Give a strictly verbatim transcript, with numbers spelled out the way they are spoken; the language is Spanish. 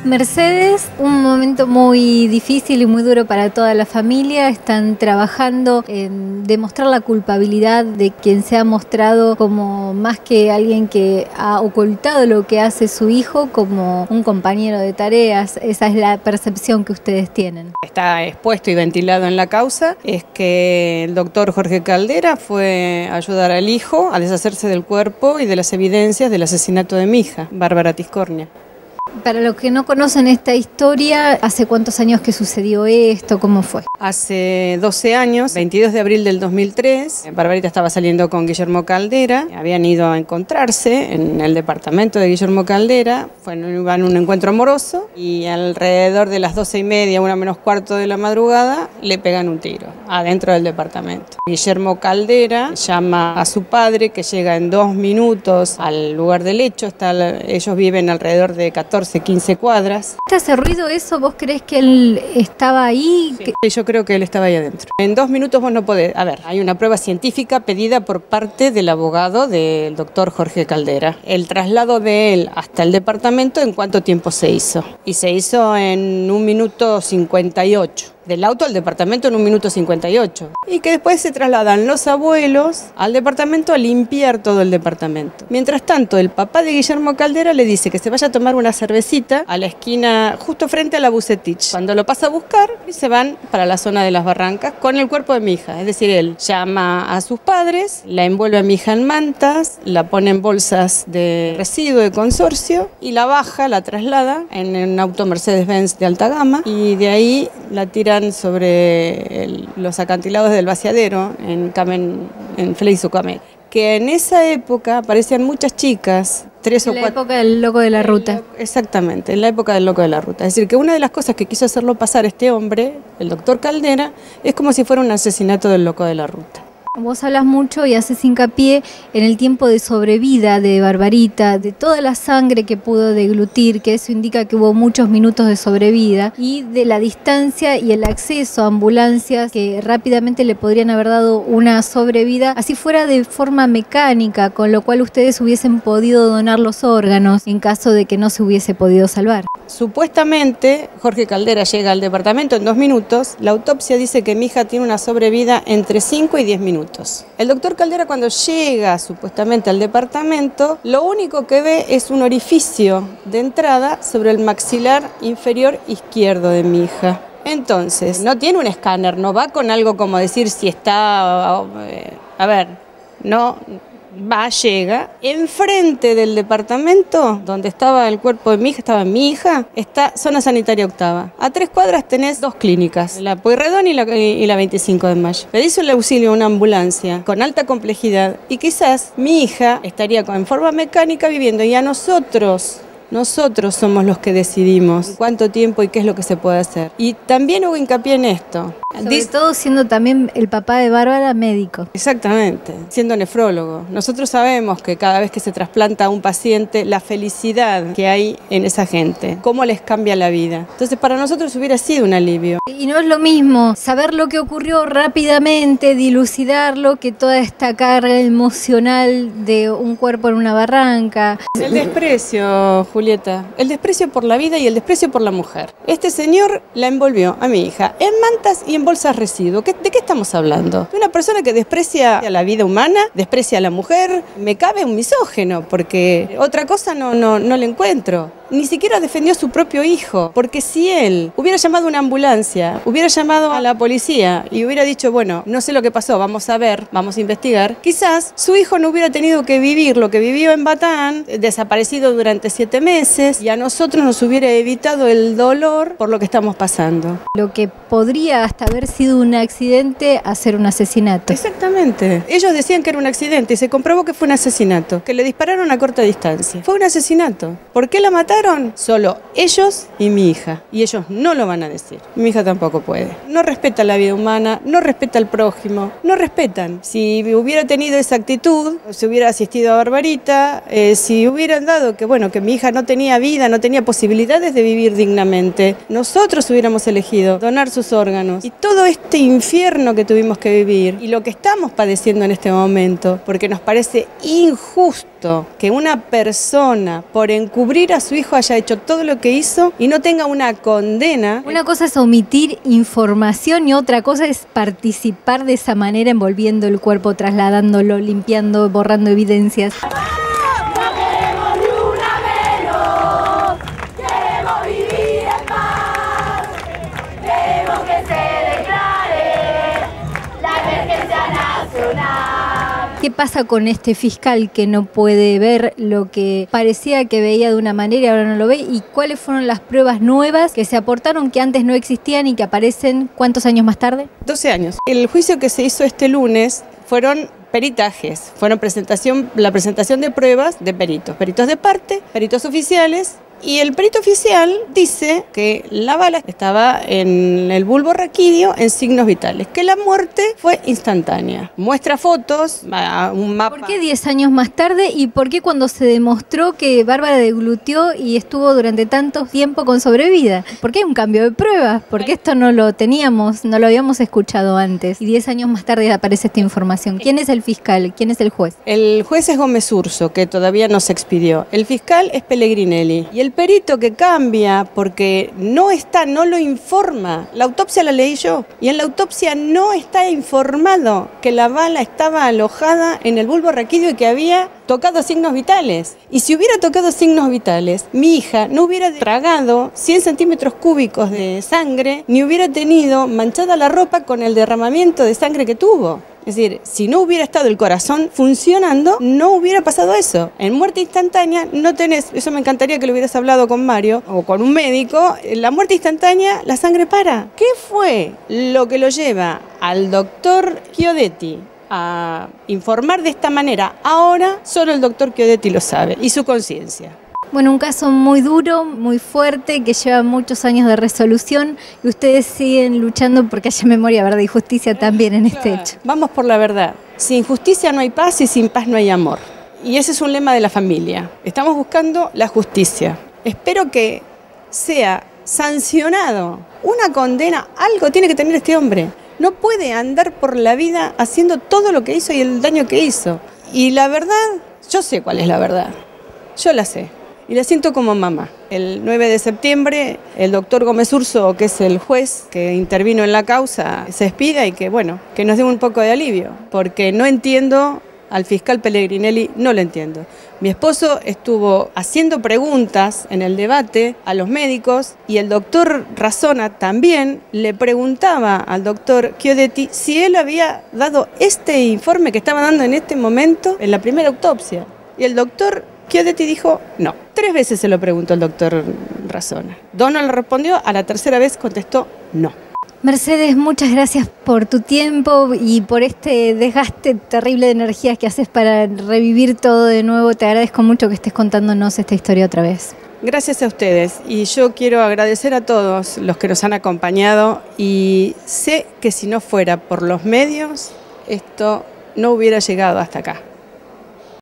Mercedes, un momento muy difícil y muy duro para toda la familia. Están trabajando en demostrar la culpabilidad de quien se ha mostrado como más que alguien que ha ocultado lo que hace su hijo, como un compañero de tareas. Esa es la percepción que ustedes tienen. Está expuesto y ventilado en la causa, es que el doctor Jorge Caldera fue a ayudar al hijo a deshacerse del cuerpo y de las evidencias del asesinato de mi hija, Bárbara Tiscornia. Para los que no conocen esta historia, ¿hace cuántos años que sucedió esto? ¿Cómo fue? Hace doce años, veintidós de abril del dos mil tres, Barbarita estaba saliendo con Guillermo Caldera, habían ido a encontrarse en el departamento de Guillermo Caldera, fueron a un encuentro amoroso y alrededor de las doce y media, una menos cuarto de la madrugada, le pegan un tiro adentro del departamento. Guillermo Caldera llama a su padre, que llega en dos minutos al lugar del hecho. Está, ellos viven alrededor de catorce, quince cuadras. ¿Te hace ruido eso? ¿Vos creés que él estaba ahí? Sí, que... yo creo que él estaba ahí adentro. En dos minutos vos no podés... A ver, hay una prueba científica pedida por parte del abogado del doctor Jorge Caldera. El traslado de él hasta el departamento, ¿en cuánto tiempo se hizo? Y se hizo en un minuto cincuenta y ocho. Del auto al departamento en un minuto cincuenta y ocho. Y que después se trasladan los abuelos al departamento a limpiar todo el departamento. Mientras tanto, el papá de Guillermo Caldera le dice que se vaya a tomar una cervecita a la esquina justo frente a la Bucetich. Cuando lo pasa a buscar, se van para la zona de las barrancas con el cuerpo de mi hija. Es decir, él llama a sus padres, la envuelve a mi hija en mantas, la pone en bolsas de residuo de consorcio y la baja, la traslada en un auto Mercedes-Benz de alta gama y de ahí la tira sobre el, los acantilados del vaciadero en, Camen, en Fleizucamel, que en esa época aparecían muchas chicas, tres o cuatro. En la época del loco de la ruta. Exactamente, en la época del loco de la ruta. Es decir, que una de las cosas que quiso hacerlo pasar este hombre, el doctor Caldera, es como si fuera un asesinato del loco de la ruta. Vos hablas mucho y haces hincapié en el tiempo de sobrevida de Barbarita, de toda la sangre que pudo deglutir, que eso indica que hubo muchos minutos de sobrevida, y de la distancia y el acceso a ambulancias que rápidamente le podrían haber dado una sobrevida, así fuera de forma mecánica, con lo cual ustedes hubiesen podido donar los órganos en caso de que no se hubiese podido salvar. Supuestamente, Jorge Caldera llega al departamento en dos minutos. La autopsia dice que mi hija tiene una sobrevida entre cinco y diez minutos. El doctor Caldera, cuando llega supuestamente al departamento, lo único que ve es un orificio de entrada sobre el maxilar inferior izquierdo de mi hija. Entonces, no tiene un escáner, no va con algo como decir si está... A ver, no... Va, llega, enfrente del departamento donde estaba el cuerpo de mi hija, estaba mi hija, está zona sanitaria octava. A tres cuadras tenés dos clínicas, la Pueyrredón y la, y la veinticinco de mayo. Le hizo el auxilio a una ambulancia con alta complejidad y quizás mi hija estaría en forma mecánica viviendo y a nosotros... Nosotros somos los que decidimos cuánto tiempo y qué es lo que se puede hacer. Y también hubo hincapié en esto. Sobre Dice, todo siendo también el papá de Bárbara médico. Exactamente, siendo nefrólogo. Nosotros sabemos que cada vez que se trasplanta a un paciente, la felicidad que hay en esa gente, cómo les cambia la vida. Entonces para nosotros hubiera sido un alivio. Y no es lo mismo saber lo que ocurrió rápidamente, dilucidarlo, que toda esta carga emocional de un cuerpo en una barranca. El desprecio, Julieta, el desprecio por la vida y el desprecio por la mujer. Este señor la envolvió a mi hija en mantas y en bolsas residuo. ¿De qué estamos hablando? De una persona que desprecia a la vida humana, desprecia a la mujer. Me cabe un misógino, porque otra cosa no, no, no le encuentro. Ni siquiera defendió a su propio hijo, porque si él hubiera llamado a una ambulancia, hubiera llamado a la policía y hubiera dicho, bueno, no sé lo que pasó, vamos a ver, vamos a investigar, quizás su hijo no hubiera tenido que vivir lo que vivió en Batán, desaparecido durante siete meses, y a nosotros nos hubiera evitado el dolor por lo que estamos pasando. Lo que podría hasta haber sido un accidente a ser un asesinato. Exactamente. Ellos decían que era un accidente y se comprobó que fue un asesinato, que le dispararon a corta distancia. Fue un asesinato. ¿Por qué la mataron? Solo ellos y mi hija. Y ellos no lo van a decir. Mi hija tampoco puede. No respeta la vida humana, no respeta al prójimo, no respetan. Si hubiera tenido esa actitud, si hubiera asistido a Barbarita, eh, si hubieran dado que, bueno, que mi hija no tenía vida, no tenía posibilidades de vivir dignamente, nosotros hubiéramos elegido donar sus órganos. Y todo este infierno que tuvimos que vivir y lo que estamos padeciendo en este momento, porque nos parece injusto injusto que una persona por encubrir a su hijo haya hecho todo lo que hizo y no tenga una condena. Una cosa es omitir información y otra cosa es participar de esa manera envolviendo el cuerpo, trasladándolo, limpiando, borrando evidencias. ¿Qué pasa con este fiscal que no puede ver lo que parecía que veía de una manera y ahora no lo ve? ¿Y cuáles fueron las pruebas nuevas que se aportaron que antes no existían y que aparecen cuántos años más tarde? doce años. El juicio que se hizo este lunes fueron peritajes, fueron presentación, la presentación de pruebas de peritos, peritos de parte, peritos oficiales. Y el perito oficial dice que la bala estaba en el bulbo raquídeo en signos vitales, que la muerte fue instantánea. Muestra fotos, un mapa. ¿Por qué diez años más tarde y por qué cuando se demostró que Bárbara deglutió y estuvo durante tanto tiempo con sobrevida? ¿Por qué hay un cambio de pruebas? Porque esto no lo teníamos, no lo habíamos escuchado antes y diez años más tarde aparece esta información. ¿Quién es el fiscal? ¿Quién es el juez? El juez es Gómez Urso, que todavía no se expidió. El fiscal es Pellegrinelli y el perito que cambia porque no está, no lo informa. La autopsia la leí yo y en la autopsia no está informado que la bala estaba alojada en el bulbo raquídeo y que había tocado signos vitales. Y si hubiera tocado signos vitales, mi hija no hubiera tragado cien centímetros cúbicos de sangre ni hubiera tenido manchada la ropa con el derramamiento de sangre que tuvo. Es decir, si no hubiera estado el corazón funcionando, no hubiera pasado eso. En muerte instantánea no tenés, eso me encantaría que lo hubieras hablado con Mario o con un médico, en la muerte instantánea la sangre para. ¿Qué fue lo que lo lleva al doctor Chiodetti a informar de esta manera? Ahora solo el doctor Chiodetti lo sabe y su conciencia. Bueno, un caso muy duro, muy fuerte, que lleva muchos años de resolución y ustedes siguen luchando porque haya memoria, verdad y justicia también en este claro. hecho. Vamos por la verdad. Sin justicia no hay paz y sin paz no hay amor. Y ese es un lema de la familia. Estamos buscando la justicia. Espero que sea sancionado. Una condena, algo tiene que tener este hombre. No puede andar por la vida haciendo todo lo que hizo y el daño que hizo. Y la verdad, yo sé cuál es la verdad. Yo la sé. Y la siento como mamá. El nueve de septiembre, el doctor Gómez Urso, que es el juez que intervino en la causa, se despida y que, bueno, que nos dé un poco de alivio, porque no entiendo al fiscal Pellegrinelli, no lo entiendo. Mi esposo estuvo haciendo preguntas en el debate a los médicos y el doctor Razona también le preguntaba al doctor Chiodetti si él había dado este informe que estaba dando en este momento en la primera autopsia. Y el doctor Chiodetti dijo no. Tres veces se lo preguntó el doctor Razona. Dos no le respondió, a la tercera vez contestó no. Mercedes, muchas gracias por tu tiempo y por este desgaste terrible de energías que haces para revivir todo de nuevo. Te agradezco mucho que estés contándonos esta historia otra vez. Gracias a ustedes y yo quiero agradecer a todos los que nos han acompañado y sé que si no fuera por los medios, esto no hubiera llegado hasta acá.